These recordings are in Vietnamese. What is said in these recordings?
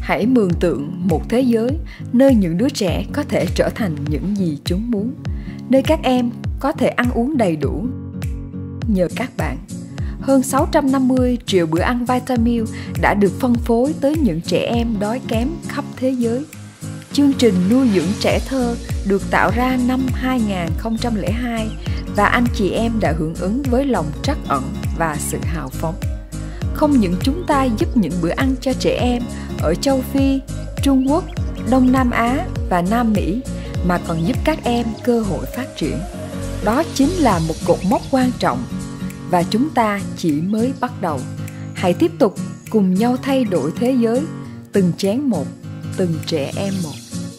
Hãy mường tượng một thế giới nơi những đứa trẻ có thể trở thành những gì chúng muốn, nơi các em có thể ăn uống đầy đủ nhờ các bạn. Hơn 650 triệu bữa ăn Vitamilk đã được phân phối tới những trẻ em đói kém khắp thế giới. Chương trình nuôi dưỡng trẻ thơ được tạo ra năm 2002 và anh chị em đã hưởng ứng với lòng trắc ẩn và sự hào phóng. Không những chúng ta giúp những bữa ăn cho trẻ em ở châu Phi, Trung Quốc, Đông Nam Á và Nam Mỹ mà còn giúp các em cơ hội phát triển. Đó chính là một cột mốc quan trọng và chúng ta chỉ mới bắt đầu. Hãy tiếp tục cùng nhau thay đổi thế giới, từng chén một, từng trẻ em một.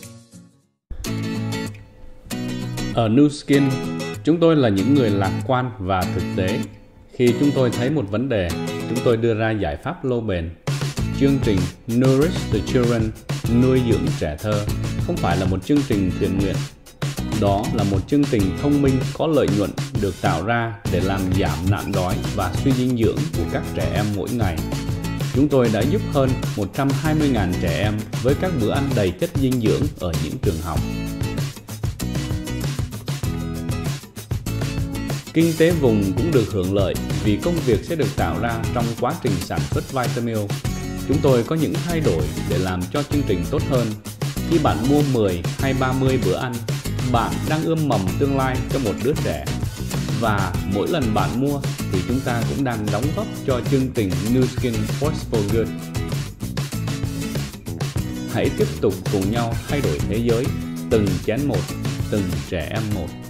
Ở Nu Skin, chúng tôi là những người lạc quan và thực tế. Khi chúng tôi thấy một vấn đề, chúng tôi đưa ra giải pháp lâu bền. Chương trình Nourish the Children, nuôi dưỡng trẻ thơ, không phải là một chương trình thiện nguyện. Đó là một chương trình thông minh có lợi nhuận được tạo ra để làm giảm nạn đói và suy dinh dưỡng của các trẻ em mỗi ngày. Chúng tôi đã giúp hơn 120.000 trẻ em với các bữa ăn đầy chất dinh dưỡng ở những trường học. Kinh tế vùng cũng được hưởng lợi vì công việc sẽ được tạo ra trong quá trình sản xuất Vitamilk. Chúng tôi có những thay đổi để làm cho chương trình tốt hơn. Khi bạn mua 10 hay 30 bữa ăn, bạn đang ươm mầm tương lai cho một đứa trẻ. Và mỗi lần bạn mua thì chúng ta cũng đang đóng góp cho chương trình Nu Skin Force for Good. Hãy tiếp tục cùng nhau thay đổi thế giới, từng chén một, từng trẻ em một.